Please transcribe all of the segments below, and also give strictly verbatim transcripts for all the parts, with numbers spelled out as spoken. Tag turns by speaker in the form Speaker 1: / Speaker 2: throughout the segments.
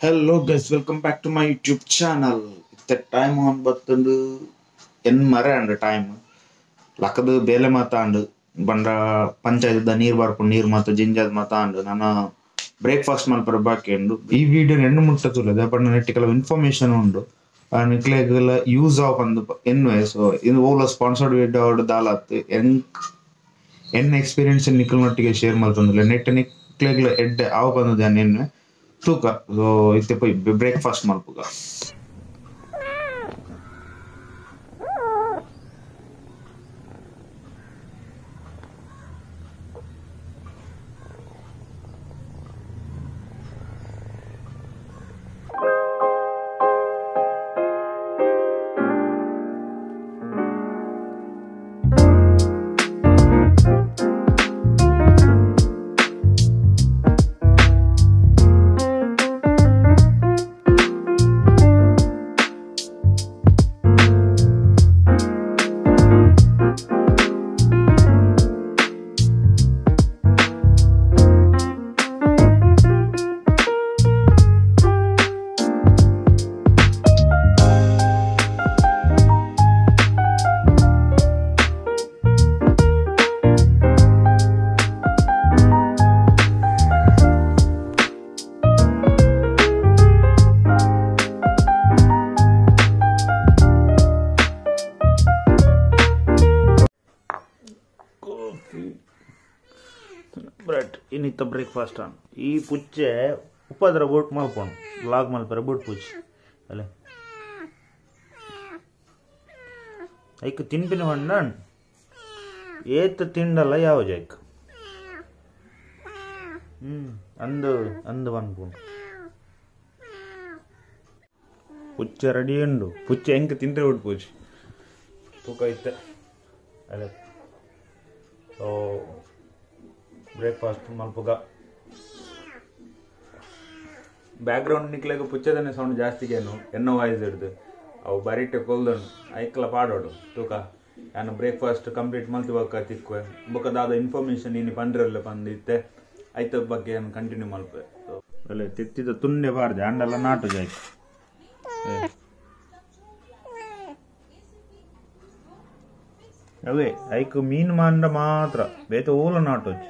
Speaker 1: Hello guys, welcome back to my YouTube channel. The time on ಬತ್ತಂದು ಎನ್ ಮರೆ ಅಂಡ್ ಟೈಮ್ ಲಕ್ಕದ ಬೇಲೆ ಮಾತಾಂಡು ಬಂಡ ಪಂಚಾಯತ್ ನೀರು ಬರ್ಕೊಂಡು ನೀರು ಮಾತು ಜಿಂಜಾದ ಮಾತಾಂಡು ನಾನು ಬ್ರೇಕ್ಫಾಸ್ಟ್ ಮಲ್ಪರ ಬಾಕಿಂಡು ಈ ವಿಡಿಯೋ ಎಣ್ಣು ಮುಟ್ಟತುಲ್ಲದೆ ಬಣ್ಣ ನೆಟ್ಟಿ ಕೆಲವು ಇನ್ಫಾರ್ಮೇಶನ್ ಉಂಡು ನಿಕ್ಲೆಗೆಲ್ಲ ಯೂಸ್ ಆಫ್ ಅಂದು ಎನ್ವೆ ಸೊ ಇದು ಓಲ ಸ್ಪಾನ್ಸರ್ಡ್ ವಿಡಿಯೋ ಅವಡು ದಾಲತ್ ಎನ್ ಎನ್ ಎಕ್ಸ್ಪೀರಿಯನ್ಸ್ ನಿಕ್ಕಲ್ನೊಟ್ಟಿಗೆ ಶೇರ್ ಮಾಡ್ತಂದಿಲ್ಲ ನೆಟ್ ನಿಕ್ಲೆಗ್ಲ ಎಡ್ಡೆ ಆವ ಬಂದದ ಎನ್ವೆ ತೂಕ ಸೊ ಇತ್ತೆ ಪೋಯಿ ಬ್ರೇಕ್ಫಾಸ್ಟ್ ಮಲ್ಪುಗ ಬ್ರೆಡ್ ಇನ್ನಿತ್ತ ಬ್ರೇಕ್ಫಾಸ್ಟ್ ಅನ್ ಈ ಪುಚ್ಚೆ ಉಪ್ಪದ್ರ ಬೂಟ್ ಮಲ್ಕೊಂಡು ಲಾಗ್ ಮಲ್ಪರ ಬೂಟ್ ಪುಚ್ಚಿ ಅಲ್ಲೇ ಐಕ್ ತಿನ್ಪಿನ ಹೊಂಡ ಏತ್ ತಿಂಡಲ್ಲ ಯಾವ ಜೈಕ್ ಹ್ಮ್ ಅಂದು ಅಂದು ಅನ್ಕೊಂಡು ಪುಚ್ಚೆ ರೆಡಿ ಉಂಡು ಪುಚ್ಚೆ ಹೆಂಗೆ ತಿಂದ್ರೆ ಬೂಟ್ ಪೂಜಿ ತೂಕ ಇತ್ತೆ ಅಲ್ಲೇ ಸೊ ಬ್ರೇಕ್ಫಾಸ್ಟ್ ಮಲ್ಪುಗ ಬ್ಯಾಕ್ಗ್ರೌಂಡ್ ನಿಕ್ಲಾಗ ಪುಚ್ಚದನೆ ಸೌಂಡ್ ಜಾಸ್ತಿಗೇನು ಎನ್ನೋ ವಾಯ್ಸ್ ಹಿಡ್ದು ಅವು ಬರಿಟೆ ಕೊಲ್ದನು ಐಕ್ಲ ಪಾಡೋಡು ತೂಕ ನಾನು ಬ್ರೇಕ್ಫಾಸ್ಟ್ ಕಂಪ್ಲೀಟ್ ಮಲ್ತಿವಾಗ ತಿಕ್ವೆ ಬೊಕ್ಕದಾದ ಇನ್ಫಾರ್ಮೇಶನ್ ಇನ್ನು ಪಂಡ್ರಲ್ಲ ಬಂದಿತ್ತೆ ಐತ ಬಗ್ಗೆ ಏನು ಕಂಟಿನ್ಯೂ ಮಲ್ಪೆ ಅಲ್ಲೇ ತಿತ್ತಿದ ತುಂಡೆ ಬಾರ್ದೆ ಅಂಡೆಲ್ಲ ನಾಟು ಜಾಯ್ತು ಅವೇ ಐಕ್ ಮೀನು ಮಾಂಡ ಮಾತ್ರ ಬೇತ ಓಲ ನಾಟೋಚ್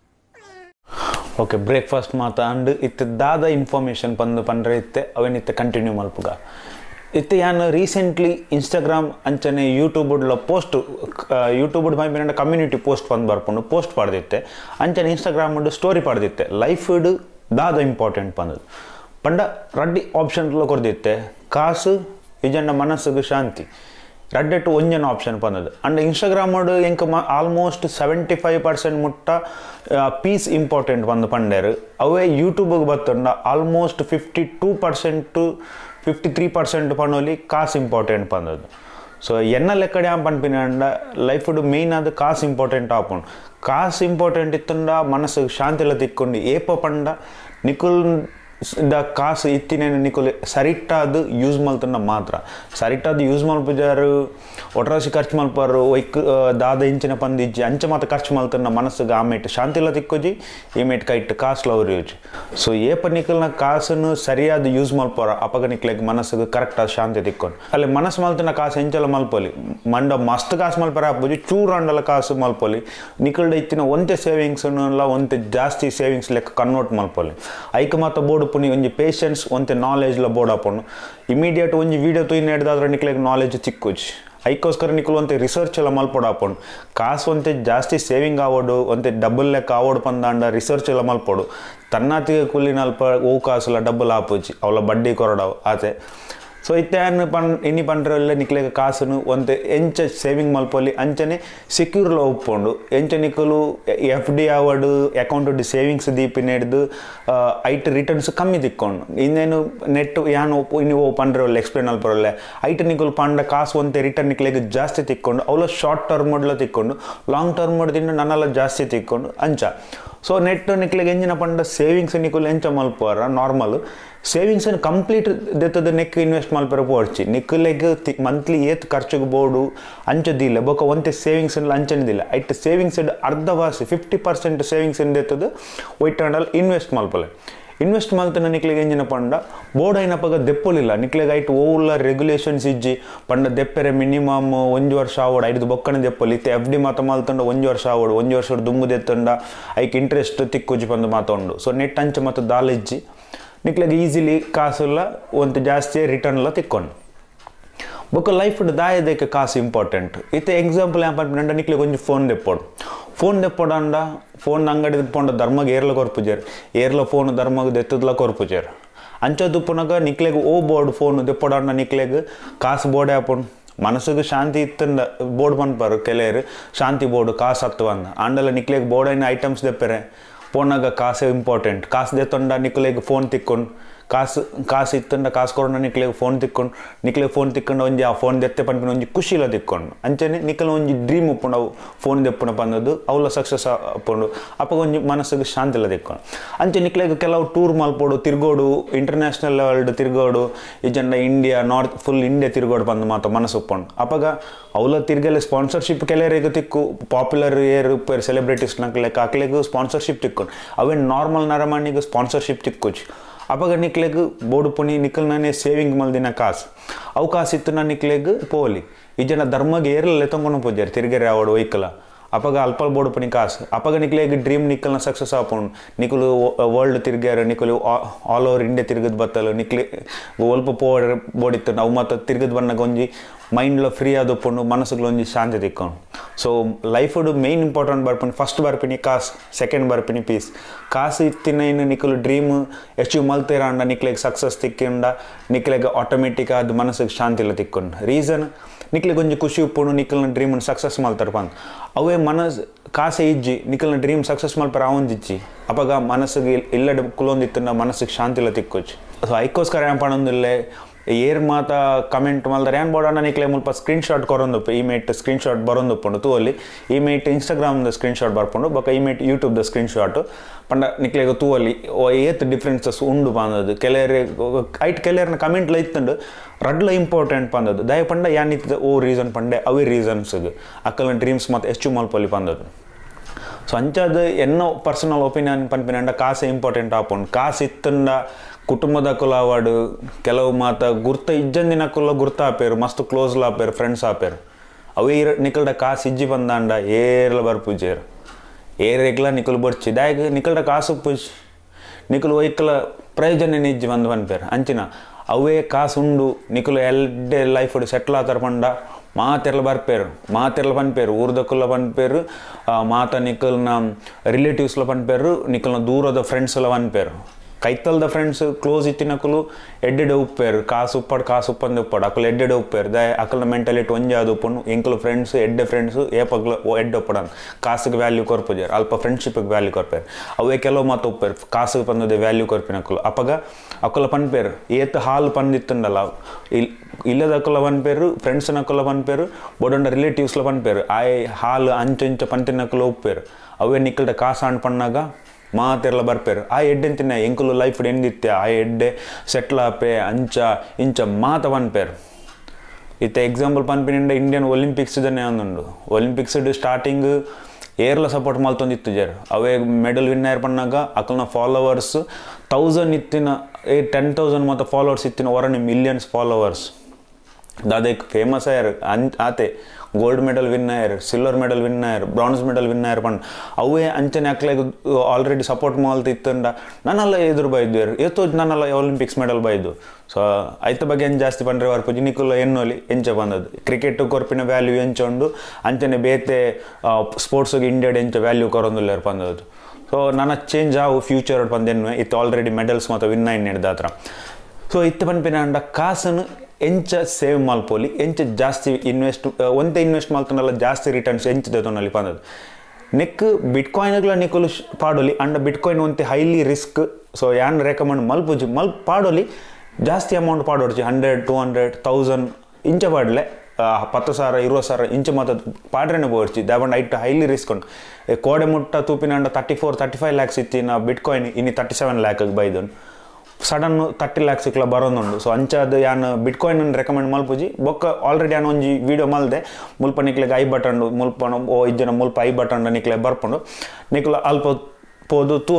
Speaker 1: ಓಕೆ ಬ್ರೇಕ್ಫಾಸ್ಟ್ ಮಾತ ಅಂಡ್ ಇತ್ತೆ ದಾದ ಇನ್ಫಾರ್ಮೇಶನ್ ಬಂದು ಪಂಡ್ರೆ ಇತ್ತೆ ಅವೇನಿತ್ತೆ ಕಂಟಿನ್ಯೂ ಮಲ್ಪುಗ ಇತ್ತೆ ಯಾನು ರೀಸೆಂಟ್ಲಿ ಇನ್ಸ್ಟಾಗ್ರಾಮ್ ಅಂಚನೆ ಯೂಟ್ಯೂಬ್ಡ್ಲ ಪೋಸ್ಟ್ ಯೂಟ್ಯೂಬ್ಡ್ ಮೈ ಮೇಲೆ ಕಮ್ಯುನಿಟಿ ಪೋಸ್ಟ್ ಬಂದು ಬರ್ಕೊಂಡು ಪೋಸ್ಟ್ ಪಡೆದಿತ್ತೆ ಅಂಚನೆ ಇನ್ಸ್ಟಾಗ್ರಾಮ್ ಸ್ಟೋರಿ ಪಡೆದಿತ್ತೆ ಲೈಫ್ ದಾದ ಇಂಪಾರ್ಟೆಂಟ್ ಬಂದದು ಪಂಡ ರಡ್ಡಿ ಆಪ್ಷನ್లో ಕೊಡ್ದಿತ್ತೆ ಕಾಸು ಇಜಂಡ ಮನಸ್ಸಿಗೆ ಶಾಂತಿ ರಡ್ಡೆಟ್ಟು ಒಂಜನ ಆಪ್ಷನ್ ಬಂದದ್ದು ಅಂಡ್ ಇನ್ಸ್ಟಾಗ್ರಾಮ್ ಎಂಕ ಆಲ್ಮೋಸ್ಟ್ ಸೆವೆಂಟಿ ಫೈವ್ ಪರ್ಸೆಂಟ್ ಮುಟ್ಟ ಪೀಸ್ ಇಂಪಾರ್ಟೆಂಟ್ ಬಂದು ಪಂಡೇರು ಅವೇ ಯೂಟ್ಯೂಬ್ಗೆ ಬತ್ತಂಡ almost fifty two percent to fifty three percent ಪಣೋಲಿ ಕಾಸು ಇಂಪಾರ್ಟೆಂಟ್ ಬಂದದ್ದು ಸೊ ಎನ್ನ ಲೆಕ್ಕಡೆ ಆಂ ಪನ್ಪಿನ ಅಂಡ ಲೈಫ್ ಮೇಯ್ನ್ ಅದು ಕಾಸು ಇಂಪಾರ್ಟೆಂಟ್ ಆಪುಂಡು ಕಾಸು ಇಂಪಾರ್ಟೆಂಟ್ ಇತ್ತಂಡ ಮನಸ್ಸಿಗೆ ಶಾಂತಿಲ್ಲ ತಿಕ್ಕೊಂಡು ಏಪ ಪಂಡ ನಿಕುಲ್ ದ ಕಾಸು ಇತ್ತಿನೇನು ನಿಕುಲ್ ಸರಿಟ್ಟಾದ ಯೂಸ್ ಮಲ್ತಂಡ ಮಾತ್ರ ಸರಿಟ್ಟಾದ ಯೂಸ್ ಮಲ್ಪಿದಾರು ಒಟ್ರಾಸಿ ಖರ್ಚು ಮಲ್ಪಾರು ಒಯ್ಕ್ ದಾದ ಇಂಚಿನ ಪಂದಿಜ್ಜಿ ಅಂಚೆ ಮಾತ್ರ ಖರ್ಚು ಮಲ್ತಂಡ ಮನಸ್ಸಿಗೆ ಆಮೇಟ್ ಶಾಂತಿಲ್ಲ ತಿಕ್ಕೋಜಿ ಈಮೇಟ್ ಕೈಟ್ ಕಾಸು ಲವ್ರಿಯೋಜಿ ಸೊ ಏಪ ನಿಕಲ್ನ ಕಾಸನ್ನು ಸರಿಯಾದ ಯೂಸ್ ಮಲ್ಪಾರ ಅಪಗ ನಿಕ್ಲೆಗ್ ಮನಸ್ಸಿಗೆ ಕರೆಕ್ಟಾದ ಶಾಂತಿ ತಿಕ್ಕೊಂಡು ಅಲ್ಲಿ ಮನಸ್ಸು ಮಲ್ತನ ಕಾಸು ಎಂಚಲ ಮಲ್ಪೊಲಿ ಮಂಡ ಮಸ್ತ್ ಕಾಸು ಮಲ್ಪಾರ ಹಾಪೋಜಿ ಚೂರು ಅಂಡಲ ಕಾಸು ಮಲ್ಪೊಲಿ ನಿಕಲ್ಡ ಇತ್ತಿನ ಒಂತೆ ಸೇವಿಂಗ್ಸ್ ಒಂತೆ ಜಾಸ್ತಿ ಸೇವಿಂಗ್ಸ್ ಲೆಕ್ಕ ಕನ್ವರ್ಟ್ ಮಲ್ಪೊಲಿ ಐಕ ಮಾತ ಬೋರ್ಡ್ ಪುನಿ ಒಂಜಿ ಪೇಷನ್ಸ್ ಒಂತೆ ನಾಲೆಜ್ಲ ಬೋರ್ಡ್ ಹಾಕೊಂಡು ಇಮಿಡಿಯೇಟ್ ಒಂಜಿ ವಿಡಿಯೋ ತುಯ್ದು ನಡೆದಾದ್ರೆ ನಿಕ್ಲೆಗ್ ನಾಲೆಜ್ ತಿಕ್ಕೋಜಿ ಐಕೋಸ್ಕರ ನಿಕುಲು ಒಂತೆ ರಿಸರ್ಚ್ ಎಲ್ಲ ಮಲ್ಪೋಡು ಹಾಕೊಂಡು ಕಾಸು ಒಂತೆ ಜಾಸ್ತಿ ಸೇವಿಂಗ್ ಆವೋಡು ಒಂತೆ ಡಬಲ್ ಲೆಕ್ಕ ಆವೋಡು ಪಂದಾಂಡ ರಿಸರ್ಚ್ ಎಲ್ಲ ಮಲ್ಪೋಡು ತನ್ನಾತಿಗೆ ಕುಲ್ಲಿನಲ್ಪ ಓ ಕಾಸುಲ ಡಬಲ್ ಆಪೋಜಿ ಅವಳ ಬಡ್ಡಿ ಕೊರಡವು ಆತೆ ಸೊ ಇತ್ತೇನು ಪನ್ ಇನಿ ಪಂಡ್ರಲ್ಲ ನಿಕ್ಲೆಗ ಕಾಸುನು ಒಂತೆ ಎಂಚ ಸೇವಿಂಗ್ ಮಲ್ಪೊಲಿ ಅಂಚನೆ ಸೆಕ್ಯೂರ್ಲ ಒಪ್ಕೊಂಡು ಎಂಚ ನಿಕಲು ಎಫ್ ಡಿ ಆವಡು ಅಕೌಂಟ್ ಸೇವಿಂಗ್ಸ್ ದೀಪಿನ ಹಿಡಿದು ಐಟ್ ರಿಟರ್ನ್ಸ್ ಕಮ್ಮಿ ತಿಕ್ಕೊಂಡು ಇನ್ನೇನು ನೆಟ್ ಯಾನು ಇನ್ನು ಪಂಡ್ರಲ್ಲ ಎಕ್ಸ್ಪ್ಲೇನ್ ಅಲ್ಪರಲ್ಲ ಐಟ್ ನಿಕಲು ಪಂಡ ಕಾಸು ಒಂತೆ ರಿಟರ್ನ್ ನಿಕ್ಲೆಗ ಜಾಸ್ತಿ ತಿಕ್ಕೊಂಡು ಅವಳ ಶಾರ್ಟ್ ಟರ್ಮ್ಡ್ಲ ತಿಕ್ಕೊಂಡು ಲಾಂಗ್ ಟರ್ಮ್ದಿಂದ ನನ್ನೆಲ್ಲ ಜಾಸ್ತಿ ತಿಕ್ಕೊಂಡು ಅಂಚ ಸೊ ನೆಟ್ ನಿಕ್ಲೆಗೆ ಎಂಜಿನ ಪಂಡ ಸೇವಿಂಗ್ಸ್ ನಿಕುಲ್ ಎಂಚ ಮಲ್ಪುವರ ನಾರ್ಮಲ್ ಸೇವಿಂಗ್ಸ್ ಕಂಪ್ಲೀಟ್ ದೆತ್ತದ ನೆಕ್ ಇನ್ವೆಸ್ಟ್ ಮಲ್ಪರ ಪೋಡ್ಚಿ ನಿಕ್ಲೆಗ್ ಮಂತ್ಲಿ ಏತ್ ಖರ್ಚಿಗೆ ಬೋರ್ಡು ಅಂಚದಿಲ್ಲ ಬೊಕ ಒಂತೆ ಸೇವಿಂಗ್ಸ್ ಅಂಚನಿದಿಲ್ಲ ಐಟ್ ಸೇವಿಂಗ್ಸ್ ಅರ್ಧ ವಾಸಿ ಫಿಫ್ಟಿ ಪರ್ಸೆಂಟ್ ಸೇವಿಂಗ್ಸ್ ದೆತ್ತದ ಒಯ್ಟ್ ಅಂಡಲ್ ಇನ್ವೆಸ್ಟ್ ಮಲ್ಪಲೆ ಇನ್ವೆಸ್ಟ್ ಮಲ್ತನ ನಿಕ್ಲೆಗೆ ಎಂಜಿನ ಪಂಡ ಬೋರ್ಡ್ అయిన ಪಗ ದೆಪ್ಪಲಿಲ್ಲ ನಿಕ್ಲೆಗೆ ಐಟ್ ಓಲ್ಲ ರೆಗ್ಯುಲೇಷನ್ಸ್ ಇಜ್ಜಿ ಪಂಡ ದೆಪ್ಪೆರೆ ಮಿನಿಮಮ್ ಒಂಜು ವರ್ಷ ಆವೋಡು ಐದು ಬೊಕ್ಕನ ದೆಪ್ಪಲಿ ಇತ್ತೆ ಎಫ್ ಡಿ ಮಾತ ಮಲ್ತಂಡ ಒಂಜು ವರ್ಷ ಆವೋಡು ಒಂಜು ವರ್ಷ ದುಮ್ಮು ದೆತ್ತಂಡ ಐಕ್ ಇಂಟ್ರೆಸ್ಟ್ ತಿಕ್ಕುಜಿ ಪಂದು ಮಾತೊಂಡು ಸೊ ನೆಟ್ ಅಂಚ ಮತ್ತು ದಾಲಿಜ್ಜಿ ನಿಕ್ಲೆಗೆ ಈಸಿಲಿ ಕಾಸುಲ್ಲ ಒಂದು ಜಾಸ್ತಿ ರಿಟರ್ನ್ ಎಲ್ಲ ತಿಕ್ಕೊಂಡು ಬೊಕ್ಕ ಲೈಫ್ ದಾಯದಕ್ಕೆ ಕಾಸು ಇಂಪಾರ್ಟೆಂಟ್ ಇತ್ತೆ ಎಕ್ಸಾಂಪಲ್ ಏನು ಪಂಡ ನಿಕ್ಲೆಗೆ ಒಂಜಿ ಫೋನ್ ದೆಪ್ಪೋಡು ಫೋನ್ ದೆಪ್ಪೋಡಂಡ ಫೋನ್ ಅಂಗಡಿ ಪೋಂಡ ಧರ್ಮಗೆ ಏರ್ಲ ಕೊರ್ಪುಜೇರು ಏರ್ಲ ಫೋನ್ ಧರ್ಮಗೆ ದೆತ್ತದ್ಲ ಕೊರ್ಪುಜೇರು ಅಂಚದು ಪುನಗ ನಿಕ್ಲೆಗೆ ಓ ಬೋರ್ಡ್ ಫೋನ್ ದೆಪ್ಪೋಡಂಡ ನಿಕ್ಲೆಗೆ ಕಾಸು ಬೋರ್ಡೆ ಹಾಪುಂಡು ಮನಸ್ಸಿಗೆ ಶಾಂತಿ ಇತ್ತಂಡ ಬೋರ್ಡ್ ಪನ್ಪಾರು ಕೆಲವರು ಶಾಂತಿ ಬೋರ್ಡ್ ಕಾಸು ಹತ್ತು ಬಂದ ಅಂಡಲ್ಲ ನಿಕ್ಲೆಗೆ ಬೋರ್ಡ್ ಐನ ಐಟಮ್ಸ್ ದೆಪ್ಪರೆ ಫೋನಾಗ ಕಾಸು ಇಂಪಾರ್ಟೆಂಟ್ ಕಾಸು ದೆತ್ತೊಂಡ ನಿಕ್ಲೆಗೆ ಫೋನ್ ತಿಕ್ಕೊಂಡು ಕಾಸು ಕಾಸು ಇತ್ತಂಡ ಕಾಸು ಕೊಡೋಣ ನಿಕ್ಲೆಗೆ ಫೋನ್ ತಿಕ್ಕೊಂಡು ನಿಕ್ಲೆಗೆ ಫೋನ್ ತಿಕ್ಕೊಂಡು ಒಂಜಿ ಆ ಫೋನ್ ದೆತ್ತೆ ಪನ್ಪಿನ ಒಂಜಿ ಖುಷಿಲ ತಿಕ್ಕೊಂಡು ಅಂಚನೆ ನಿಕ್ಲ ಒಂಜಿ ಡ್ರೀಮ್ ಉಪ್ಪುಂಡು ಅವು ಫೋನ್ ದೆಪ್ಪುನ ಪಂದದ್ದು ಅವಳ ಸಕ್ಸಸ್ ಅಪ್ಪುಂಡು ಅಪ್ಪ ಒಂಜಿ ಮನಸ್ಸಿಗೆ ಶಾಂತಿ ಇಲ್ಲ ತಿಕ್ಕೊಂಡು ಅಂಚೆ ನಿಕ್ಲೆಗೆ ಕೆಲವು ಟೂರ್ ಮಲ್ಪೋಡು ತಿರ್ಗೋಡು ಇಂಟರ್ನ್ಯಾಷನಲ್ ಲೆವೆಲ್ಡ್ ತಿರ್ಗೋಡು ಈ ಜನ ಇಂಡಿಯಾ ನಾರ್ತ್ ಫುಲ್ ಇಂಡಿಯಾ ತಿರ್ಗೋಡು ಬಂದು ಮಾತು ಮನಸ್ಸು ಉಪ್ಪುಂಡು ಅಪ್ಪಾಗ ಅವಳ ತಿರ್ಗಲೆ ಸ್ಪಾನ್ಸರ್ಶಿಪ್ ಕೆಲವರಿಗೆ ತಿಕ್ಕು ಪಾಪ್ಯುಲರ್ ಏರ್ ಉಪ್ಪೇರು ಸೆಲೆಬ್ರಿಟೀಸ್ ನಕ್ಲೆಗೆ ಅಕ್ಲೆಗೂ ಸ್ಪಾನ್ಸರ್ಶಿಪ್ ತಿಕ್ಕೊಂಡು ಅವೇನು ನಾರ್ಮಲ್ ನರಮಣಿಗೆ ಸ್ಪಾನ್ಸರ್ಶಿಪ್ ತಿಕ್ಕೋಚು ಅವಾಗ ನಿಕ್ಲೆಗ್ ಬೋರ್ಡು ಪುನಿ ನಿಕ್ಕಲ್ ನಾನೇ ಸೇವಿಂಗ್ ಮಲ್ದಿನ ಕಾಸು ಅವು ಕಾಸು ಇತ್ತು ನಾನು ನಿಕ್ಲೆಗ್ ಪೋಲಿ ಈ ಜನ ಧರ್ಮಗೆ ಏರ್ಲೆಲ್ಲ ತೊಗೊಂಡು ಪೂಜಾರಿ ತಿರ್ಗೆರೆ ಆವಡು ಒಯ್ಕಲ ಅಪ್ಪಾಗ ಅಲ್ಪ ಬೋರ್ಡು ಪುನಿ ಕಾಸು ಅಪ್ಪಾಗ ನಿಕ್ಲೆಗ್ ಡ್ರೀಮ್ ನಿಕ್ಕಲ್ನ ಸಕ್ಸಸ್ ಆಪುಂಡು ನಿಕ್ಕಲು ವರ್ಲ್ಡ್ ತಿರ್ಗ್ಯಾರ ನಿಕ್ಕಲು ಆಲ್ ಓವರ್ ಇಂಡಿಯಾ ತಿರ್ಗದ್ ಬತ್ತಲು ನಿಕ್ಲೆ ಒಲ್ಪ ಪೋ ಬೋರ್ಡ್ ಇತ್ತು ಅವು ಮತ್ತು ತಿರ್ಗದ್ ಬನ್ನಾಗ ಒಂಜಿ ಮೈಂಡ್ಲ ಫ್ರೀ ಆದಪ್ಪುಂಡು ಮನಸ್ಸುಗಳು ಒಂಜಿ ಶಾಂತಿ ತಿಕ್ಕೊಂಡು ಸೊ ಲೈಫುಡು ಮೇಯ್ನ್ ಇಂಪಾರ್ಟೆಂಟ್ ಬರ್ಪಿನಿ ಫಸ್ಟ್ ಬರ್ಪಿನಿ ಕಾಸು ಸೆಕೆಂಡ್ ಬರ್ಪಿನಿ ಪೀಸ್ ಕಾಸು ಇತ್ತಿನ ಇನ್ನು ನಿಕ್ಕಲು ಡ್ರೀಮ್ ಅಚೀವ್ ಮಲ್ತೀರ ಅಂಡ ನಿಕ್ಲೆಗೆ ಸಕ್ಸಸ್ ತಿಕ್ಕೊಂಡ ನಿಕ್ಲೆಗೆ ಆಟೋಮೆಟಿಕ್ ಆದ ಮನಸ್ಸಿಗೆ ಶಾಂತಿ ಇಲ್ಲ ತಿಕ್ಕೊಂಡು ರೀಸನ್ ನಿಕ್ಲೆಗೆ ಒಂಜಿ ಖುಷಿ ಉಪ್ಪುಂಡು ನಿಕ್ಕಲ್ನ ಡ್ರೀಮನ್ನು ಸಕ್ಸಸ್ ಮಾಡ್ತಾರೆ ಪಂದ್ ಅವೇ ಮನಸ್ಸು ಕಾಸೆ ಇಜ್ಜಿ ನಿಕ್ಕಲ್ನ ಡ್ರೀಮ್ ಸಕ್ಸಸ್ ಮಲ್ಪರ ಅವಂದಿಚ್ಚಿ ಅಪ್ಪಾಗ ಮನಸ್ಸಿಗೆ ಇಲ್ಲಡ ಕುಲೊಂದಿತ್ತಂಡ ಮನಸ್ಸಿಗೆ ಶಾಂತಿ ಇಲ್ಲ ತಿಕ್ಕೋಚಿ ಸೊ ಐಕೋಸ್ಕರ ಏನು ಪಣೊಂದಿಲ್ಲೇ ಏರ್ ಮಾತ ಕಮೆಂಟ್ ಮಲ್ದಾರೆ ಏನು ಬೋಡಣ್ಣ ನಿಕ್ಲೆ ಮುಲ್ಪ ಸ್ಕ್ರೀನ್ ಶಾಟ್ ಕೊರೊಂದುಪ್ಪು ಇಮೇಟ್ ಸ್ಕ್ರೀನ್ ಶಾಟ್ ಬರೊಂದುಪ್ಪುಂಡು ತೂವಲ್ಲಿ ಇಮೇಟ್ ಇನ್ಸ್ಟಾಗ್ರಾಮ್ದ ಸ್ಕ್ರೀನ್ ಶಾಟ್ ಬರ್ಪುಂಡು ಬೊಕ ಇಮೇಟ್ ಯೂಟ್ಯೂಬ್ದ ಸ್ಕ್ರೀನ್ ಶಾಟ್ ಪಂಡ ನಿಕ್ಲೆಗೆ ತೂವಲ್ಲಿ ಏತ್ ಡಿಫ್ರೆನ್ಸಸ್ ಉಂಡು ಪಂದದ್ದು ಕೆಲವರೆ ಐಟ್ ಕೆಲವರನ್ನ ಕಮೆಂಟ್ಲ ಇತ್ತಂಡು ರಡ್ಲ ಇಂಪಾರ್ಟೆಂಟ್ ಪಂದದ್ದು ದಯ ಪಂಡ ಯಾನಿತ್ತ ಓ ರೀಸನ್ ಪಂಡೆ ಅವೇ ರೀಸನ್ಸ್ಗೆ ಅಕ್ಕಲ್ನ ಡ್ರೀಮ್ಸ್ ಮತ್ತು ಎಷ್ಟು ಮಲ್ಪಲ್ಲಿ ಪಂದದ್ದು ಸೊ ಅಂಚಾದ ಎನ್ನೋ ಪರ್ಸನಲ್ ಒಪಿನಿಯನ್ ಪನ್ಪಿನಂಡ ಕಾಸೆ ಇಂಪಾರ್ಟೆಂಟ್ ಆಪುಂಡು ಕಾಸು ಇತ್ತಂಡ ಕುಟುಂಬದ ಕುಲ ಅವಾರ್ಡು ಕೆಲವು ಮಾತ ಗುರ್ತ ಇಜ್ಜಂದಿನ ಕುಲ ಗುರ್ತ ಆಪೇರು ಮಸ್ತ್ ಕ್ಲೋಸ್ ಆಪೇರು ಫ್ರೆಂಡ್ಸ್ ಆಪೇರು ಅವೇ ಇರ ನಿಕಲ್ಡ ಕಾಸು ಇಜ್ಜಿ ಬಂದಾಂಡ ಏರ್ಲ ಬರ್ಪುಜೇರು ಏರೆಗ್ಲ ನಿಕಲ್ ಬರ್ಚಿ ದಾಯಗ ನಿಕಲ್ಡ ಕಾಸು ಪುಜ್ ನಿಕಲು ಒಯ್ಕಲ ಪ್ರಯೋಜನ ಇಜ್ಜಿ ಬಂದು ಪನ್ಪೇರು ಅಂಚಿನ ಅವೇ ಕಾಸು ಉಂಡು ನಿಕಲು ಎಲ್ಡೆ ಲೈಫ್ ಸೆಟ್ಲ್ ಆತರ ಪಂಡ ಮಾತೆರ್ಲ ಬರ್ಪೇರು ಮಾತೆರ್ಲ ಪನ್ಪೇರು ಊರ್ದಕ್ಕಲ್ಲ ಪನ್ಪೇರು ಮಾತ ನಿಕಲ್ನ ರಿಲೇಟಿವ್ಸ್ಲ ಪನ್ಪೇರು ನಿಕಲ್ನ ದೂರದ ಫ್ರೆಂಡ್ಸ್ ಎಲ್ಲ ಪನ್ಪೇರು ಕೈತಲ್ದ ಫ್ರೆಂಡ್ಸ್ ಕ್ಲೋಸ್ ಇತ್ತಿನಕಲು ಎಡ್ಡೆಡೆ ಉಪ್ಪೇರು ಕಾಸು ಉಪ್ಪಡು ಕಾಸು ಉಪ್ಪಂದು ಉಪ್ಪಡು ಅಕ್ಕಲು ಎಡ್ಡೆಡೆ ಉಪ್ಪೇರು ದ ಅಕ್ಕಲ ಮೆಂಟಾಲಿಟಿ ಒಂಜಿ ಅದು ಉಪ್ಪುಂಡು ಎಂಕಲು ಫ್ರೆಂಡ್ಸ್ ಎಡ್ಡೆ ಫ್ರೆಂಡ್ಸ್ ಏಪಗ್ಲ ಎಡ್ಡೆ ಉಪ್ಪಡನ್ ಕಾಸಿಗೆ ವ್ಯಾಲ್ಯೂ ಕೊರ್ಪುಜಾರು ಅಲ್ಪ ಫ್ರೆಂಡ್ಶಿಪ್ಗೆ ವ್ಯಾಲ್ಯೂ ಕೊರ್ಪೇರು ಅವೇ ಕೆಲವು ಮಾತು ಉಪ್ಪೇರು ಕಾಸಿಗೆ ಪಂದದೆ ವ್ಯಾಲ್ಯೂ ಕೊರ್ಪಿನಕ್ಕಲು ಅಪ್ಪಗ ಅಕ್ಕಲ ಪನ್ಪೇರು ಏತ್ ಹಾಲು ಪಂದಿತ್ತುಂಡಲ್ಲ ಇಲ್ ಇಲ್ಲದ ಅಕ್ಕಲ ಪನ್ಪೇರು ಫ್ರೆಂಡ್ಸ್ನ ಅಕ್ಕಲ ಪನ್ಪೇರು ಬೋಡಂಡ ರಿಲೇಟಿವ್ಸ್ಲ ಪನ್ಪೇರು ಆಯ್ ಹಾಲು ಅಂಚಂಚ ಪಂತಿನಕ್ಕಲು ಉಪ್ಪೇರು ಅವೇ ನಿಕ್ಕಲ್ದ ಕಾಸು ಹಣ್ಣು ಪಣ್ಣಾಗ ಮಾತೆರ್ಲ ಬರ್ಪೇರು ಆ ಎಡ್ಡೆಂತಿನ ಎಂಕುಲು ಲೈಫ್ ಎಂದಿತ್ತೆ ಆ ಎಡ್ಡೆ ಸೆಟ್ಲ್ ಆಪೆ ಅಂಚ ಇಂಚ ಮಾತ ಪನ್ಪೇರು ಇತ್ತೆ ಎಕ್ಸಾಂಪಲ್ ಪನ್ಪಿನಿಂದ ಇಂಡಿಯನ್ ಒಲಿಂಪಿಕ್ಸ್ದನೇ ಒಂದುಂಡು ಒಲಿಂಪಿಕ್ಸ್ ಸ್ಟಾರ್ಟಿಂಗ್ ಏರ್ಲ ಸಪೋರ್ಟ್ ಮಲ್ತೊಂದಿತ್ತು ಜೇರು ಅವೇ ಮೆಡಲ್ ವಿನ್ನರ್ ಪಣ್ಣಾಗ ಅಕ್ಕಲ್ನ ಫಾಲೋವರ್ಸ್ ತೌಸಂಡ್ ಇತ್ತಿನ ಏ ಟೆನ್ ತೌಸಂಡ್ ಮತ್ತು ಫಾಲೋವರ್ಸ್ ಇತ್ತಿನ ಹೊರನೆ ಮಿಲಿಯನ್ಸ್ ಫಾಲೋವರ್ಸ್ ದಾದಕ್ಕೆ ಫೇಮಸ್ ಆಯ್ರು ಅನ್ ಆತೆ ಗೋಲ್ಡ್ ಮೆಡಲ್ ವಿನ್ ಆಯ್ರು ಸಿಲ್ವರ್ ಮೆಡಲ್ ವಿನ್ ಆಯ್ರು ಬ್ರಾನ್ಸ್ ಮೆಡಲ್ ವಿನ್ ಆಯ್ರು ಪಂಡ್ ಅವೇ ಅಂಚನೆ ಅಕ್ಲೆಗೆ ಆಲ್ರೆಡಿ ಸಪೋರ್ಟ್ ಮಾಡ್ತಿತ್ತಂಡ ನಾನೆಲ್ಲ ಎದುರು ಬೈದು ಎತ್ತೋ ನಾನೆಲ್ಲ ಒಲಿಂಪಿಕ್ಸ್ ಮೆಡಲ್ ಬೈದು ಸೊ ಐತ ಬಗ್ಗೆ ಏನು ಜಾಸ್ತಿ ಪಂಡ್ರೆ ವರ್ಪು ಜಿನಿಕುಲ್ಲ ಎನ್ನೋಲಿ ಎಂಚ ಬಂದದ್ದು ಕ್ರಿಕೆಟ್ ಕೊರ್ಪಿನ ವ್ಯಾಲ್ಯೂ ಎಂಚೊಂಡು ಅಂಚನೆ ಬೇತೆ ಸ್ಪೋರ್ಟ್ಸ್ಗೆ ಇಂಡಿಯಾಡ್ ಎಂಚ ವ್ಯಾಲ್ಯೂ ಕೊರೊಂದುಲ್ಲ ಪಂದದ್ದು ಸೊ ನನ್ನ ಚೇಂಜ್ ಆವು ಫ್ಯೂಚರ್ ಪಂದೆನ್ವೆ ಇತ್ತು ಆಲ್ರೆಡಿ ಮೆಡಲ್ಸ್ ಮತ್ತು ವಿನ್ ಆಯ್ನ ಹಿಡ್ದ ಹತ್ರ ಸೊ ಇತ್ತು ಪನ್ಪಿನ ಅಂಡ ಕಾಸನ್ನು ಎಂಚ ಸೇವ್ ಮಲ್ಪೋಲಿ ಎಂಚ ಜಾಸ್ತಿ ಇನ್ವೆಸ್ಟ್ ಒಂದೇ ಇನ್ವೆಸ್ಟ್ ಮಲ್ತನಲ್ಲ ಜಾಸ್ತಿ ರಿಟರ್ನ್ಸ್ ಎಂಚ ದೇತೋನಲ್ಲಿ ಪಂದದ್ದು ನೆಕ್ ಬಿಟ್ಕಾಯಿನ್ಗಳ ನಿಕಲು ಪಾಡೋಲಿ ಅಂಡ್ ಬಿಟ್ಕಾಯಿನ್ ಒಂತೆ ಹೈಲಿ ರಿಸ್ಕ್ ಸೊ ಯಾನ್ ರೆಕಮೆಂಡ್ ಮಲ್ಪುಜಿ ಮಲ್ ಪಾಡೋಲಿ ಜಾಸ್ತಿ ಅಮೌಂಟ್ ಪಾಡೋಡ್ಜಿ ಹಂಡ್ರೆಡ್ ಟೂ ಹಂಡ್ರೆಡ್ ತೌಸಂಡ್ ಇಂಚ ಪಾಡಲೆ ಪತ್ತು ಸಾವಿರ ಇರುವತ್ತು ಸಾವಿರ ಇಂಚ ಮತ್ತು ಪಾಡ್ರೇನೆ ಬೋಡ್ಚಿ ದಾಬಂಡ್ ಐಟ್ ಹೈಲಿ ರಿಸ್ಕ್ ಉಂಟು ಕೋಡೆ ಮುಟ್ಟ ತೂಪಿನಂಡ thirty four thirty five lakhs ಇತ್ತಿನ ಬಿಟ್ಕಾಯಿನ್ ಇನ್ನು ತರ್ಟಿ ಸೆವೆನ್ ಲ್ಯಾಕ್ಗೆ ಬೈದನು ಸಡನ್ ತರ್ಟಿ ಲ್ಯಾಕ್ಸ್ ಇಕ್ಲ ಬರೋದುಂಡು ಸೊ ಅಂಚದು ಯಾನು ಬಿಟ್ಕಾಯಿನ್ ರೆಕಮೆಂಡ್ ಮಲ್ಪುಜಿ ಬೊಕ್ಕ ಆಲ್ರೆಡಿ ಯಾನು ಒಂಜಿ ವಿಡಿಯೋ ಮಲ್ದೆ ಮುಲ್ಪ ನಿಕ್ಲೆಗೆ ಐ ಬಟಂಡು ಮುಲ್ಪ ಓ ಇಜ್ಜನ ಮುಲ್ಪ ಐ ಬಟಂಡ ನಿಕ್ಲೆ ಬರ್ಪುಂಡು ನಿಕ್ಲ ಅಲ್ಪ ಪೋದು ತೂಲಿ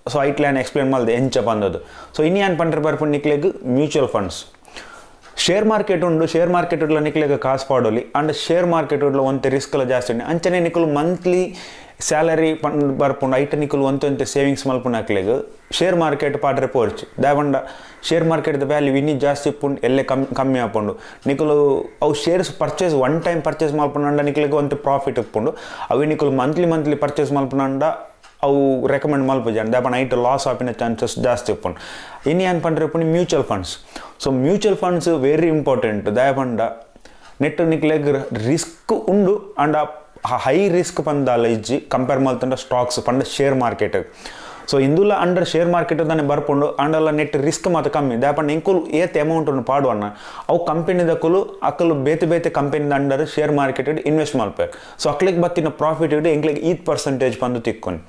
Speaker 1: ಸೊ ಐಟ್ಲ್ಯಾನ್ ಎಕ್ಸ್ಪ್ಲೇನ್ ಮಾಡಿದೆ ಎಂಚ ಬಂದದ್ದು ಸೊ ಇನ್ನು ಏನು ಪಂಡ್ರೆ ಬರ್ಪುಂಡು ನಿಕ್ಲೆಗ್ ಮ್ಯೂಚುವಲ್ ಫಂಡ್ಸ್ ಶೇರ್ ಮಾರ್ಕೆಟ್ ಉಂಡು ಶೇರ್ ಮಾರ್ಕೆಟ್ ಉಡ್ಲ ನಿಕ್ಲೆಗ್ ಕಾಸು ಪಾಡೋಲಿ ಅಂಡ್ ಶೇರ್ ಮಾರ್ಕೆಟ್ ಉಡ್ಲ ಒಂತೆ ರಿಸ್ಕ್ ಎಲ್ಲ ಜಾಸ್ತಿ ಉಂಡು ಅಂಚನೆ ನಿಕ್ಕಲು ಮಂತ್ಲಿ ಸ್ಯಾಲರಿ ಪಂಡ್ ಬರ್ಪುಂಡು ಐಟ ನಿಕ್ಕಲು ಒಂತೆ ಒಂತೆ ಸೇವಿಂಗ್ಸ್ ಮಲ್ಪುಂಡು ಹಾಕ್ಲೆಗ್ ಶೇರ್ ಮಾರ್ಕೆಟ್ ಪಾಡ್ರೆ ಪೋರ್ಚು ದಾಯಪಂಡ ಶೇರ್ ಮಾರ್ಕೆಟ್ದ ವ್ಯಾಲ್ಯೂ ಇನ್ನಿ ಜಾಸ್ತಿ ಇಪ್ಪುಂಡು ಎಲ್ಲೇ ಕಮ್ಮಿ ಕಮ್ಮಿ ಆಪುಂಡು ನಿಕ್ಕಲು ಅವು shares purchase one time purchase ಮಲ್ಪುಂಡ ನಿಕ್ಲೆಗ್ ಒಂತೆ ಪ್ರಾಫಿಟ್ ಇಪ್ಪುಂಡು ಅವು ನಿಕ್ಕಲು ಮಂತ್ಲಿ ಮಂತ್ಲಿ ಪರ್ಚೇಸ್ ಮಲ್ಪುಂಡ ಅವು ರೆಕಮೆಂಡ್ ಮಲ್ಪುಜಾನ್ ದಾಯಪಂಡ ಐಟ್ ಲಾಸ್ ಆಪಿನ ಚಾನ್ಸಸ್ ಜಾಸ್ತಿ ಇಪ್ಪುಂಡು ಇನ್ನು ಏನು ಪಂಡ್ರೆ ಇಪ್ಪುಂಡು mutual funds so mutual funds very important ದಾಯಪಂಡ ನೆಟ್ ನಿಕ್ಲೆಗ್ ರಿಸ್ಕ್ ಉಂಡು ಅಂಡ್ ಹೈ ರಿಸ್ಕ್ ಪಂದಾಲ ಇಜ್ಜಿ ಕಂಪೇರ್ ಮಲ್ತಂಡ ಸ್ಟಾಕ್ಸ್ ಪಂಡ ಶೇರ್ ಮಾರ್ಕೆಟ್ ಸೊ ಇಂದುಲ ಅಂಡರ್ ಶೇರ್ ಮಾರ್ಕೆಟ್ ತಾನೆ ಬರ್ಪುಂಡು ಅಂಡಲ್ಲ ನೆಟ್ ರಿಸ್ಕ್ ಮಾತ್ರ ಕಮ್ಮಿ ದಾಪಂಡ ಇಂಕುಲು ಏತ್ ಅಮೌಂಟ್ ಉಂಡು ಪಾಡುವನ್ನ ಅವು ಕಂಪೆನಿದಕ್ಕಲು ಅಕ್ಕಲು ಬೇತೆ ಬೇತೆ ಕಂಪೆನಿದ ಅಂಡರ್ ಶೇರ್ ಮಾರ್ಕೆಟ್ ಇನ್ವೆಸ್ಟ್ ಮಲ್ಪೇರು ಸೊ ಅಕ್ಲಿಗೆ ಬತ್ತಿನ ಪ್ರಾಫಿಟ್ ಇಡು ಎಂಕ್ಲಿಗೆ ಈತ್ ಪರ್ಸೆಂಟೇಜ್ ಬಂದು ತಿಕ್ಕೊಂಡು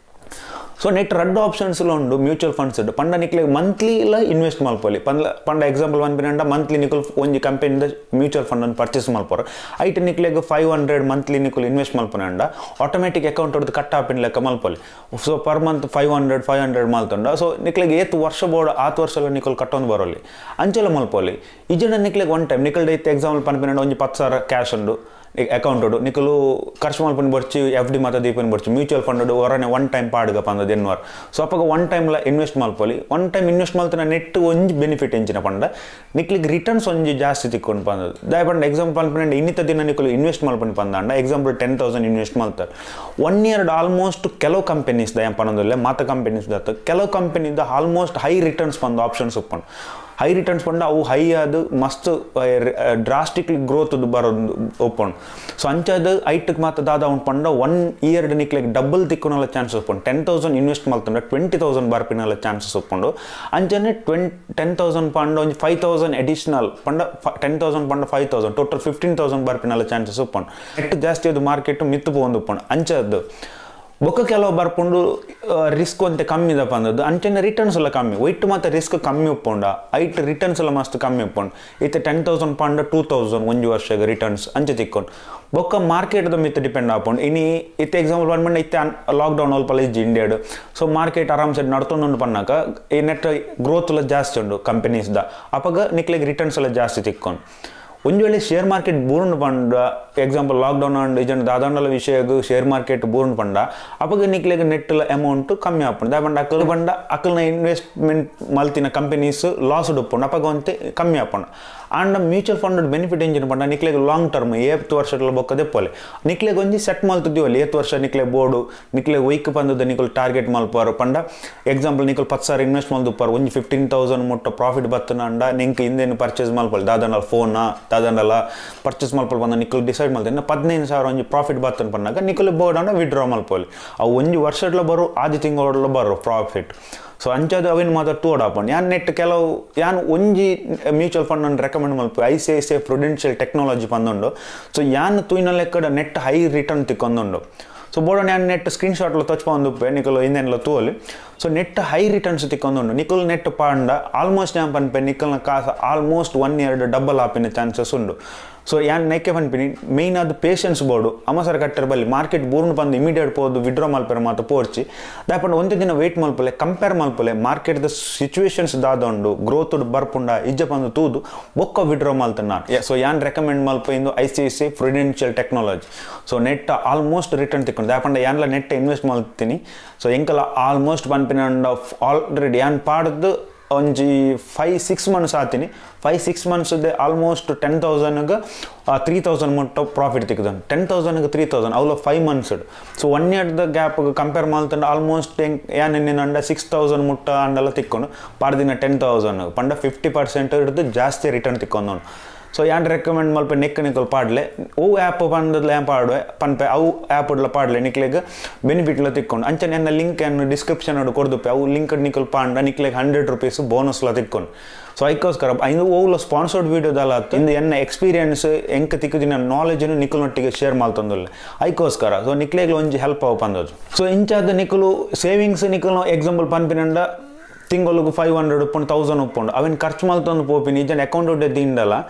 Speaker 1: ಸೊ ನೆಟ್ ರಡ್ಡು ಆಪ್ಷನ್ಸ್ಲ ಉಂಡು ಮ್ಯೂಚುವಲ್ ಫಂಡ್ಸ್ ಉಂಡು ಪಂಡ ನಿಕ್ಲೆಗ್ ಮಂತ್ಲಿ ಇಲ್ಲ ಇನ್ವೆಸ್ಟ್ ಮಲ್ಪೊಲಿ ಪಂಡ ಪಂಡ ಎಕ್ಸಾಂಪಲ್ ಪನ್ಪಿನಂಡ ಮಂತ್ಲಿ ನಿಕುಲ್ ಒಂಜಿ ಕಂಪೆನಿದ ಮ್ಯೂಚುವಲ್ ಫಂಡ್ ಅನ್ನು ಪರ್ಚೇಸ್ ಮಲ್ಪೋರು ಐಟ್ ನಿಕ್ಲೆಗ್ ಫೈವ್ ಹಂಡ್ರೆಡ್ ಮಂತ್ಲಿ ನಿಕುಲ್ ಇನ್ವೆಸ್ಟ್ ಮಲ್ಪನಂಡ ಆಟೋಮೆಟಿಕ್ ಅಕೌಂಟ್ ಹೊಡೆದು ಕಟ್ ಆಪಿನ ಲೆಕ್ಕ ಮಲ್ಪೊಲಿ so per month five hundred five hundred ಮಲ್ತುಂಡ ಸೊ ನಿಕ್ಲೆಗ್ ಏತ್ ವರ್ಷ ಬೋರ್ಡ್ ಆತ್ ವರ್ಷ ನಿಕುಲ್ ಕಟ್ಟೊಂದು ಬರೋಲಿ ಅಂಚೆಲ್ಲ ಮಲ್ಪೊಲಿ ಈ ಜನ ನಿಕ್ಲೆಗ್ ಒನ್ ಟೈಮ್ ನಿಕಲ್ಡ ಐತೆ ಎಕ್ಸಾಂಪಲ್ ಪನ್ಪಿನಂಡ ಒಂಜಿ ಪತ್ತು ಸಾವಿರ ಕ್ಯಾಶ್ ಉಂಡು ಅಕೌಂಟ್ ಉಂಡು ನಿಕಲು ಖರ್ಚು ಮಲ್ಪನ ಬರ್ಚಿ ಎಫ್ ಡಿ ಮತ್ತು ದೀಪನ ಬರ್ಚಿ ಮ್ಯೂಚುವಲ್ ಫಂಡ್ ಹೊರನೆ ಒನ್ ಟೈಮ್ ಪಾಡ್ಗಪ್ಪ ಅಂದದ್ದು ಎನ್ನುವರು ಸೊ ಅಪ್ಪಾಗ ಒನ್ ಟೈಮ್ಲ ಇನ್ವೆಸ್ಟ್ ಮಲ್ಪೊಲಿ ಒನ್ ಟೈಮ್ ಇನ್ವೆಸ್ಟ್ ಮಲ್ತನ ನೆಟ್ ಒಂಜಿ ಬೆನಿಫಿಟ್ ಎಂಚಿನ ಪಂಡ ನಿಕ್ಲಿಗೆ ರಿಟರ್ನ್ಸ್ ಒಂಜಿ ಜಾಸ್ತಿ ತಿಕ್ಕೊಂಡು ಬಂದದ್ದು ದಯಪಂಡ ಎಕ್ಸಾಂಪಲ್ ಪನ್ಪಂಡ ಇನ್ನಿತ ದಿನ ನಿಕಲು ಇನ್ವೆಸ್ಟ್ ಮಲ್ಪನ ಪಂದಂಡ ಎಕ್ಸಾಂಪಲ್ ಟೆನ್ ತೌಸಂಡ್ ಇನ್ವೆಸ್ಟ್ ಮಲ್ತಾರೆ ಒನ್ ಇಯರ್ ಆಲ್ಮೋಸ್ಟ್ ಕೆಲವು ಕಂಪೆನೀಸ್ ದಯ ಪನ್ನೊಂದಿಲ್ಲ ಮಾತ ಕಂಪೆನೀಸ್ ದತ್ತ ಕೆಲವು ಕಂಪೆನಿದ ಆಲ್ಮೋಸ್ಟ್ ಹೈ ರಿಟರ್ನ್ಸ್ ಬಂದು ಆಪ್ಷನ್ಸ್ ಒಪ್ಪಂಡು ಹೈ ರಿಟರ್ನ್ಸ್ ಪಂಡ ಅವು ಹೈ ಅದು ಮಸ್ತ್ ಡ್ರಾಸ್ಟಿಕ್ಲಿ ಗ್ರೋತ್ ಬರೋದು ಒಪ್ಪಂಡು ಸೊ ಅಂಚದು ಐಟಕ್ಕೆ ಮಾತ್ರ ದಾದ ಉಂಟು ಪಂಡ ಒನ್ ಇಯರ್ ನಿಕ್ಲೆಗ್ ಡಬಲ್ ತಿಕ್ಕುನಲ್ಲ ಚಾನ್ಸಸ್ ಒಪ್ಪಂಡು ಟೆನ್ ತೌಸಂಡ್ ಇನ್ವೆಸ್ಟ್ ಮಾಡ್ತಂಡ ಟ್ವೆಂಟಿ ತೌಸಂಡ್ ಬರ್ಪಿನಲ್ಲ ಚಾನ್ಸಸ್ ಒಪ್ಪಂಡು ಅಂಚನೆ ಟ್ವೆಂಟ್ ಟೆನ್ ತೌಸಂಡ್ ಪಂಡ ಒಂದು ಫೈವ್ ತೌಸಂಡ್ ಅಡಿಷನಲ್ ಪಂಡ ಟೆನ್ ತೌಸಂಡ್ ಪಂಡ five thousand total fifteen thousand ಬರ್ಪಿನಲ್ಲ ಚಾನ್ಸಸ್ ಒಪ್ಪಂಡು ನೆಟ್ ಜಾಸ್ತಿ ಅದು ಮಾರ್ಕೆಟ್ ಮಿತ್ತು ಪೋಂದು ಒಪ್ಪಂಡು ಅಂಚದ್ದು ಬೊಕ್ಕ ಕೆಲವು ಬರ್ಪುಂಡು ರಿಸ್ಕ್ ಅಂತೆ ಕಮ್ಮಿ ಇದಪ್ಪ ಅಂದದ್ದು ಅಂಚನೆ ರಿಟರ್ನ್ಸ್ ಎಲ್ಲ ಕಮ್ಮಿ ಒಯ್ಟ್ ಮತ್ತು ರಿಸ್ಕ್ ಕಮ್ಮಿ ಉಪ್ಪುಂಡ ಐಟ್ ರಿಟರ್ನ್ಸ್ ಎಲ್ಲ ಮಸ್ತ್ ಕಮ್ಮಿ ಉಪ್ಪುಂಡು ಇತ್ತೆ ಟೆನ್ ತೌಸಂಡ್ ಪಂಡ ಟೂ ತೌಸಂಡ್ ಒಂದು ವರ್ಷಕ್ಕೆ ರಿಟರ್ನ್ಸ್ ಅಂಚೆ ತಿಕ್ಕೊಂಡು ಬೊಕ್ಕ ಮಾರ್ಕೆಟ್ದ ಮಿತ್ತು ಡಿಪೆಂಡ್ ಆಪುಂಡು ಇನ್ನು ಇತ್ತೆ ಎಕ್ಸಾಂಪಲ್ ಪನ್ಪಂಡ ಇತ್ತೆ ಲಾಕ್ಡೌನ್ ಅಲ್ಪ ಇಜ್ಜಿ ಇಂಡಿಯಾಡು ಸೊ ಮಾರ್ಕೆಟ್ ಆರಾಮ್ಸೆ ನಡ್ತೊಂಡು ಪನ್ನಾಕ ಈ ನೆಟ್ ಗ್ರೋತ್ ಎಲ್ಲ ಜಾಸ್ತಿ ಉಂಡು ಕಂಪೆನೀಸ್ದ ಅಪ್ಪಾಗ ನಿಕ್ಲೆಗ್ ರಿಟರ್ನ್ಸ್ ಎಲ್ಲ ಜಾಸ್ತಿ ತಿಕ್ಕೊಂಡು ಒಂದು ವೇಳೆ ಶೇರ್ ಮಾರ್ಕೆಟ್ ಬೂರ್ನ್ ಪಂಡ ಎಕ್ಸಾಂಪಲ್ ಲಾಕ್ಡೌನ್ ಅಂಡ್ ಇದನ್ನು ದಾದಾಂಡಲ ವಿಷಯಗೂ ಶೇರ್ ಮಾರ್ಕೆಟ್ ಬೂರ್ನ್ ಪಂಡ ಅವಾಗ ನಿಕ್ಲೆಗ್ ನೆಟ್ ಅಮೌಂಟ್ ಕಮ್ಮಿ ಆಪುಂಡು ದಾಪಂಡ ಅಕ್ಕಲು ಪಂಡ ಅಕ್ಕಲ್ನ ಇನ್ವೆಸ್ಟ್ಮೆಂಟ್ ಮಲ್ತಿನ ಕಂಪೆನೀಸ್ ಲಾಸ್ ಉಡುಪುಂಡು ಅಪ್ಪಾಗ ಒಂತೆ ಕಮ್ಮಿ ಆಪುಂಡು ಅಂಡ್ ಮ್ಯೂಚುವಲ್ ಫಂಡ್ ಬೆನಿಫಿಟ್ ಎಂಜಿನ್ ಪಂಡ ನಿಕ್ಲೆಗ್ ಲಾಂಗ್ ಟರ್ಮ್ ಏತ್ ವರ್ಷಗಳ ಬೊಕ್ಕ ದೆಪ್ಪೊಲೆ ನಿಕ್ಲೆಗ್ ಒಂಜಿ ಸೆಟ್ ಮಲ್ತಿದ್ದೀವಲ್ಲಿ ಏತ್ ವರ್ಷ ನಿಕ್ಲೆ ಬೋರ್ಡು ನಿಕ್ಲೆ ವೈಕ್ ಬಂದದ ನಿಕಲ್ ಟಾರ್ಗೆಟ್ ಮಲ್ಪಾರು ಪಂಡ ಎಕ್ಸಾಂಪಲ್ ನಿಕಲ್ ಪತ್ತು ಸಾವಿರ ಇನ್ವೆಸ್ಟ್ ಮಲ್ದುಪ್ಪಾರು ಒಂಜಿ ಫಿಫ್ಟೀನ್ ತೌಸಂಡ್ ಮುಟ್ಟ ಪ್ರಾಫಿಟ್ ಬತ್ತನ ಅಂಡ ನಿಂಗೆ ಹಿಂದೇನು ಪರ್ಚೇಸ್ ಮಲ್ಪಲ್ ದಾದಂಡಲ ಫೋನ ದಾದಂಡಲ ಪರ್ಚೇಸ್ ಮಲ್ಪಲ್ ಬಂದ ನಿಕಲ್ ಡಿಸೈಡ್ ಮಾಡ್ತೇನೆ ಹದಿನೈದು ಸಾವಿರ ಒಂಜಿ ಪ್ರಾಫಿಟ್ ಬತ್ತನ ಪನ್ನಾಗ ನಿಕಲ್ ಬೋರ್ಡ್ ಅಂಡ ವಿಡ್ರಾ ಮಲ್ಪೋಲಿ ಅವು ಒಂಜಿ ವರ್ಷಡ್ಲ ಬರೋ ಆದಿ ತಿಂಗಳ ಬರೋ ಪ್ರಾಫಿಟ್ ಸೊ ಅಂಚದು ಅವೇನು ಮಾತ್ರ ಟೂಡ್ ಆಪಂಡು ಯಾನ್ ನೆಟ್ ಕೆಲವು ಯಾನ್ ಒಂಜಿ ಮ್ಯೂಚುವಲ್ ಫಂಡ್ ಅನ್ನು ರೆಕಮೆಂಡ್ ಮಲ್ಪ I C I C I prudential technology ಬಂದುಂಡು ಸೊ ಯಾನ್ ತೂಯಿನ ಲೆಕ್ಕದ ನೆಟ್ ಹೈ ರಿಟರ್ನ್ ತಿಕ್ಕೊಂದುಂಡು ಸೊ ಬೋರ್ಡ್ ಯಾನ್ ನೆಟ್ ಸ್ಕ್ರೀನ್ ಶಾಟ್ಲ ತೊಚ್ಕೊಂದುಪ್ಪೆ ನಿಕಲು ಹಿಂದೆಲ್ಲ ತೂವಲಿ ಸೊ ನೆಟ್ ಹೈ ರಿಟರ್ನ್ಸ್ ತಿಕ್ಕೊಂದುಂಡು ನಿಕಲ್ ನೆಟ್ ಪಾಂಡ ಆಲ್ಮೋಸ್ಟ್ ಯಾನ್ ಪನ್ಪೆ ನಿಕಲ್ನ ಕಾಸು ಆಲ್ಮೋಸ್ಟ್ ಒನ್ ಇಯರ್ ಡಬಲ್ ಆಪಿನ ಚಾನ್ಸಸ್ ಉಂಡು ಸೊ ಯಾನ್ ನೆಕ್ಕೆ ಪನ್ಪಿನಿ ಮೇಯ್ನ್ ಅದು ಪೇಷನ್ಸ್ ಬೋರ್ಡು ಅಮಸರ ಕಟ್ಟರ ಬಲ್ಲಿ ಮಾರ್ಕೆಟ್ ಬೂರ್ನ್ ಬಂದು ಇಮಿಡಿಯೇಟ್ ಪೋದು ವಿಡ್ರಾ ಮಲ್ಪೆರ ಮಾತು ಪೋರ್ಚಿ ದಾಪಂಡ ಒಂದೇ ದಿನ ವೇಟ್ ಮಲ್ಪಲೆ ಕಂಪೇರ್ ಮಲ್ಪಲೆ ಮಾರ್ಕೆಟ್ದ ಸಿಚುವೇಶನ್ಸ್ ದಾದೊಂಡು ಗ್ರೋತ್ ಬರ್ಪುಂಡ ಇಜ್ಜ ಬಂದು ತೂದು ಬೊಕ್ಕ ವಿಡ್ರಾ ಮಲ್ತನ ನಾನು ಸೊ ಯಾನ್ ರೆಕಮೆಂಡ್ ಮಲ್ಪ ಇಂದು I C I C prudential technology so ನೆಟ್ ಆಲ್ಮೋಸ್ಟ್ ರಿಟರ್ನ್ ತಿಕ್ಕೊಂಡು ದಾಪಂಡ ಯಾನ್ಲ ನೆಟ್ ಇನ್ವೆಸ್ಟ್ ಮಲ್ತೀನಿ ಸೊ ಎಂಕಲ ಆಲ್ಮೋಸ್ಟ್ ಪನ್ಪಿನ ಆಲ್ರೆಡಿ ಯಾನ್ ಪಾಡ್ದು ಒಂಜಿ ಫೈವ್ ಸಿಕ್ಸ್ ಮಂತ್ಸ್ ಆತೀನಿ ಫೈವ್ ಸಿಕ್ಸ್ ಮಂತ್ಸ್ದೆ ಆಲ್ಮೋಸ್ಟ್ ಟೆನ್ ತೌಸಂಡ್ಗೆ ತ್ರೀ ತೌಸಂಡ್ ಮುಟ್ಟ ಪ್ರಾಫಿಟ್ ತಿಕ್ಕಿದನು ಟೆನ್ ತೌಸಂಡ್ಗೆ ತ್ರೀ ತೌಸಂಡ್ ಅವಲ ಫೈವ್ ಮಂತ್ಸ್ ಸೊ ಒನ್ ಇಯರ್ದ ಗ್ಯಾಪ್ಗೆ ಕಂಪೇರ್ ಮಾಡ್ತಂಡು ಆಲ್ಮೋಸ್ಟ್ ಹೆಂಗೆ ಏನೇನು ಅಂಡ ಸಿಕ್ಸ್ ತೌಸಂಡ್ ಮುಟ್ಟ ಅಂಡೆಲ್ಲ ತಿಕ್ಕೊಂಡು ಪಾಡ್ದಿನ ಟೆನ್ ತೌಸಂಡ್ ಪಂಡ ಫಿಫ್ಟಿ ಪರ್ಸೆಂಟ್ ಹಿಡಿದು ಜಾಸ್ತಿ ರಿಟರ್ನ್ ತಿಕ್ಕೊಂಡು ಸೊ ಯಾನ್ ರೆಕಮೆಂಡ್ ಮಲ್ಪ ನೆಕ್ ನಿಕಲ್ ಪಾಡ್ಲೆ ಅವು ಆ್ಯಪ್ ಬಂದದ್ಲ ಏನು ಪಾಡುವೆ ಪನ್ಪೆ ಅವು ಆ್ಯಪ್ ಉಡ್ಲ ಪಾಡ್ಲೆ ನಿಕ್ಲೆಗೆ ಬೆನಿಫಿಟ್ಲ ತಿಕ್ಕೊಂಡು ಅಂಚನೆ ನನ್ನ ಲಿಂಕ್ ಏನು ಡಿಸ್ಕ್ರಿಪ್ಷನ್ ಅಡು ಕೊಡ್ದುಪ್ಪೆ ಅವು ಲಿಂಕ್ ನಿಕಲ್ ಪಾಂಡ ನಿಕ್ಲೆಗೆ ಹಂಡ್ರೆಡ್ ರುಪೀಸ್ ಬೋನಸ್ಲ ತಿಕ್ಕೊಂಡು ಸೊ ಅದಕ್ಕೋಸ್ಕರ ಇದು ಓವ್ಲ ಸ್ಪಾನ್ಸರ್ಡ್ ವೀಡಿಯೋದಲ್ಲ ಇಂದು ಎನ್ನ ಎಕ್ಸ್ಪೀರಿಯನ್ಸ್ ಎಂಕ ತಿಕ್ಕದಿನ ನಾಲೆಜನ್ನು ನಿಕಲ್ನೊಟ್ಟಿಗೆ ಶೇರ್ ಮಾಡ್ತಂದಿಲ್ಲ ಅದಕ್ಕೋಸ್ಕರ ಸೊ ನಿಕ್ಲೆಗೆ ಒಂಜಿ ಹೆಲ್ಪ್ ಅವು ಬಂದದ್ದು ಸೊ ಇಂಚಾದ ನಿಕಲು ಸೇವಿಂಗ್ಸ್ ನಿಕಲ್ ಎಕ್ಸಾಂಪಲ್ ಪನ್ಪಿನಂಡ ತಿಂಗಳಿಗೆ ಫೈವ್ ಹಂಡ್ರೆಡ್ ಉಪ್ಪುಂಡು ತೌಸಂಡ್ ಉಪ್ಪುಂಡು ಅವೇನು ಖರ್ಚು ಮಲ್ತೊಂದು ಪೋಪಿನಿ ಈಜನ್ ಅಕೌಂಟ್ ದಿಂಡಲ್ಲ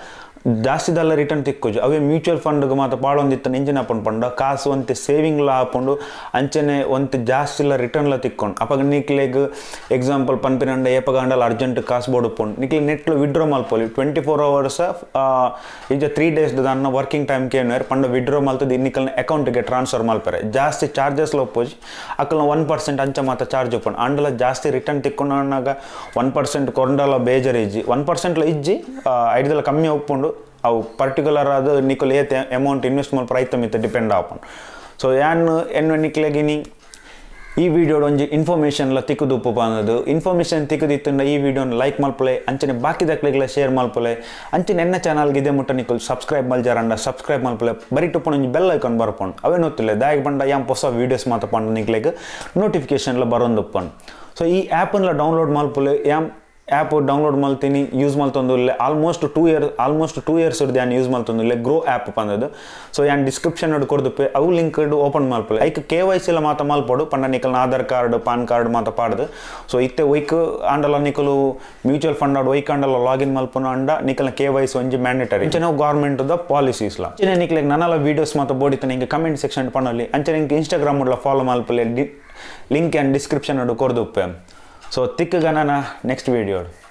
Speaker 1: ಜಾಸ್ತಿ ದಲ್ಲ ರಿಟರ್ನ್ ತಿಕ್ಕೋಜು ಅವೇ ಮ್ಯೂಚುವಲ್ ಫಂಡ್ಗೆ ಮಾತ್ರ ಪಾಡೊಂದಿತ್ತು ನೆಂಜಿನ ಹಾಕೊಂಡು ಪಂಡ ಕಾಸು ಒಂತೆ ಸೇವಿಂಗ್ಲ ಹಾಕೊಂಡು ಅಂಚನೆ ಒಂತೆ ಜಾಸ್ತಿಲ್ಲ ರಿಟರ್ನ್ಲ ತಿಕ್ಕೊಂಡು ಅಪ್ಪಾಗ ನಿಕ್ಲೆಗ್ ಎಕ್ಸಾಂಪಲ್ ಪನ್ಪಿನಂಡ ಏಪಗಂಡಲ್ಲ ಅರ್ಜೆಂಟ್ ಕಾಸು ಬೋಡುಪುಂಡು ನಿಕ್ಲೆ ನೆಟ್ಲು ವಿಡ್ರಾ ಮಲ್ಪೊಲಿ ಟ್ವೆಂಟಿ ಫೋರ್ ಅವರ್ಸ್ ಈಗ ತ್ರೀ ಡೇಸ್ ದನ್ನ ವರ್ಕಿಂಗ್ ಟೈಮ್ ಕೇಳಿದ್ರೆ ಪಂಡ ವಿಡ್ರಾ ಮಲ್ತದ ನಿಕ್ಕಲ್ನ ಅಕೌಂಟ್ಗೆ ಟ್ರಾನ್ಸ್ಫರ್ ಮಲ್ಪರೆ ಜಾಸ್ತಿ ಚಾರ್ಜಸ್ ಒಪ್ಪೋಜಿ ಅಕ್ಕಲ್ನ ಒನ್ ಪರ್ಸೆಂಟ್ ಅಂಚ ಮಾತ್ರ ಚಾರ್ಜ್ ಒಪ್ಪಂಡು ಅಂಡಲ ಜಾಸ್ತಿ ರಿಟರ್ನ್ ತಿಕ್ಕೊಂಡು ಅನ್ನಾಗ ಒನ್ ಪರ್ಸೆಂಟ್ ಕೊಂಡಲ ಬೇಜಾರು ಇಜ್ಜಿ ಒನ್ ಪರ್ಸೆಂಟ್ಲ ಇಜ್ಜಿ ಐದಲ್ಲ ಕಮ್ಮಿ ಒಪ್ಪುಂಡು ಅವು ಪರ್ಟಿಕ್ಯುಲರ್ ಆದ ನಿಕ್ಕಲು ಏತ್ ಅಮೌಂಟ್ ಇನ್ವೆಸ್ಟ್ ಮಲ್ಪ ರೈತ ಮಿತ್ತ ಡಿಪೆಂಡ್ ಆಪನ್ ಸೊ ಯಾನ್ ಎನ್ನು ನಿಕ್ಲೆಗಿನಿ ಈ ವಿಡಿಯೋಡ್ ಒಂಜಿ ಇನ್ಫಾರ್ಮೇಷನ್ಲ ತಿಕ್ಕುದುಪ್ಪು ಬಂದದು ಇನ್ಫಾರ್ಮೇಷನ್ ತಿಕ್ಕುದಿತ್ತಂಡ ಈ ವಿಡಿಯೋನ ಲೈಕ್ ಮಲ್ಪಲೆ ಅಂಚನೆ ಬಾಕಿ ದಕ್ಲೆಗ್ಲ ಶೇರ್ ಮಲ್ಪಲೆ ಅಂಚನೆ ಎನ್ನ ಚಾನಲ್ಗೆ ಇದೇ ಮುಟ್ಟ ನಿಕ್ಕಲು ಸಬ್ಸ್ಕ್ರೈಬ್ ಮಲ್ಜಾರಂಡ ಸಬ್ಸ್ಕ್ರೈಬ್ ಮಲ್ಪಲೆ ಬರೀ ಟುಪ್ಪನ ಒಂಜಿ ಬೆಲ್ ಐಕಾನ್ ಬರ್ಪುಂಡು ಅವೇ ನೋತಿಲ್ಲ ದಾಯಕ್ ಬಂಡ ಯಾಮ್ ಹೊಸ ವೀಡಿಯೋಸ್ ಮಾತ ಪಂಡ ನಿಕ್ಲೆಗ್ ನೋಟಿಫಿಕೇಶನ್ಲ ಬರೋಂದುಪ್ಪಂಡು ಸೊ ಈ ಆ್ಯಪನ್ಲ ಡೌನ್ಲೋಡ್ ಮಲ್ಪಲೆ ಯಾಮ್ ಆ್ಯಪ್ ಡೌನ್ಲೋಡ್ ಮಲ್ತೀನಿ ಯೂಸ್ ಮಲ್ತೊಂದುಲ್ಲೆ almost two year almost two years ಹಿಡ್ದು ಯಾನ್ ಯೂಸ್ ಮಲ್ತೊಂದುಲ್ಲೆ ಗ್ರೋ ಆ್ಯಪ್ ಬಂದದ್ದು ಸೊ ಯಾನ್ ಡಿಸ್ಕ್ರಿಪ್ಷನ್ ಹಿಡ್ದು ಕೊಡ್ದುಪ್ಪೆ ಅವು ಲಿಂಕ್ ಹಿಡ್ದು ಓಪನ್ ಮಲ್ಪಲೆ ಐಕ್ ಕೆ ವೈ ಸಿ ಎಲ್ಲ ಮಾತ ಮಲ್ಪಡು ಪಂಡ ನಿಕಲ್ನ ಆಧಾರ್ ಕಾರ್ಡ್ ಪಾನ್ ಕಾರ್ಡ್ ಮಾತ ಪಾಡ್ದು ಸೊ ಇತ್ತೆ ಒಯ್ಕ್ ಆಂಡಲ ನಿಕಲು ಮ್ಯೂಚುವಲ್ ಫಂಡ್ ಆಡ್ ಒಯ್ಕ್ ಆಂಡಲ ಲಾಗಿನ್ ಮಲ್ಪನು ಅಂಡ ನಿಕಲ್ನ ಕೆ ವೈ ಸಿ ಒಂಜಿ ಮ್ಯಾಂಡೇಟರಿ ಅಂಚನೆ ಗೌರ್ಮೆಂಟ್ದ ಪಾಲಿಸೀಸ್ಲ ಅಂಚನೆ ನಿಕ್ಲೆಗ್ ನನ್ನಲ್ಲ ವೀಡಿಯೋಸ್ ಮಾತ ಬೋಡಿತ ನಿಂಗೆ ಕಮೆಂಟ್ ಸೆಕ್ಷನ್ ಪಣ್ಣಲ್ಲಿ ಅಂಚನೆ ನಿಂಗೆ ಇನ್ಸ್ಟಾಗ್ರಾಮ್ ಉಡ್ಲ ಫಾಲೋ ಮಲ್ಪಲೆ ಲಿಂಕ್ ಆ್ಯಂಡ್ ಡಿಸ್ಕ್ರಿಪ್ಷನ್ ಹಿಡ್ದು ಕೊಡ್ದುಪ್ಪೆ ಸೊ ತಿಕ್ಕಗ ನಾನು ನೆಕ್ಸ್ಟ್ ವಿಡಿಯೋ